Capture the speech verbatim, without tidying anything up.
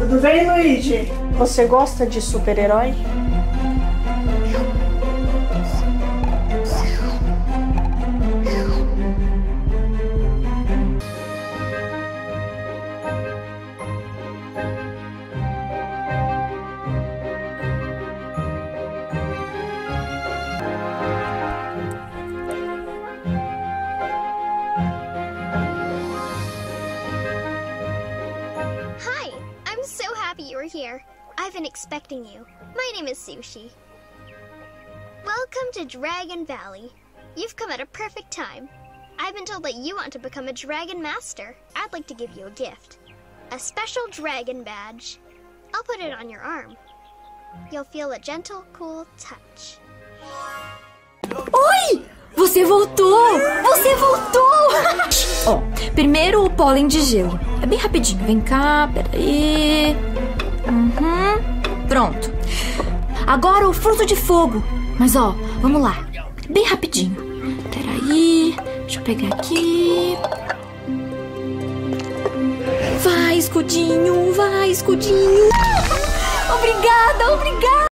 Tudo bem, Luigi? Você gosta de super-herói? Here. I've been expecting you. My name is Sushi. Welcome to Dragon Valley. You've come at a perfect time. I've been told that you want to become a Dragon Master. I'd like to give you a gift. A special dragon badge. I'll put it on your arm. You'll feel a gentle, cool touch. Oi! Você voltou! Você voltou! Ó, oh, primeiro o pólen de gelo. É bem rapidinho. Vem cá, peraí... Uhum, pronto. Agora o fruto de fogo. Mas ó, vamos lá. Bem rapidinho. Peraí, deixa eu pegar aqui. Vai, escudinho, vai, escudinho. Obrigada, obrigada.